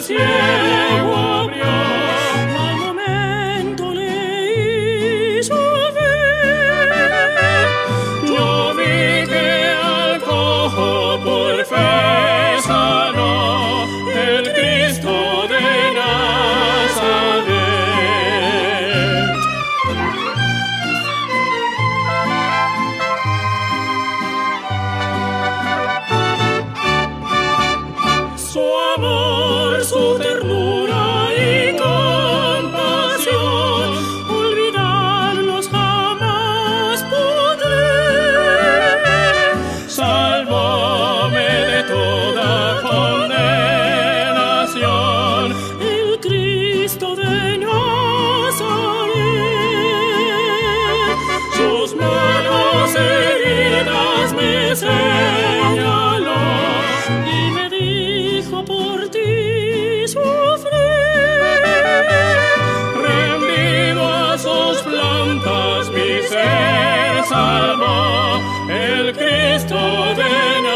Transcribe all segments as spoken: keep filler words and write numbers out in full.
el ciego abrió. Al momento le hizo ver. Yo vi que al cojo por fe sanó el Cristo de Nazaret. Su amor, su ternura y compasión, olvidarlos jamás podré. Salvóme de toda condenación, El Cristo de Nazaret. sus manos heridas me señaló Y me dijo: por ti sufrí. rendido a sus plantas mi ser salvó el Cristo de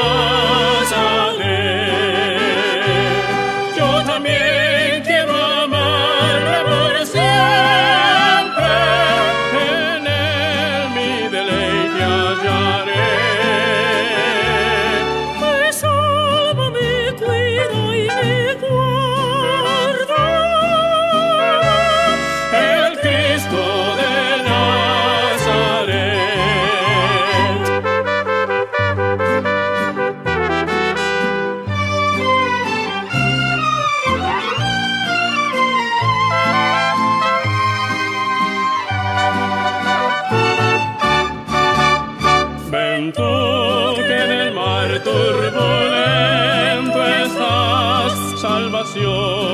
Nazaret. Yo también quiero amarle por siempre, en él mi deleite hallaré. Me salva, me cuida y me guarda. El Cristo de Nazaret. Ven tú que en el mar turbulento estás, salvación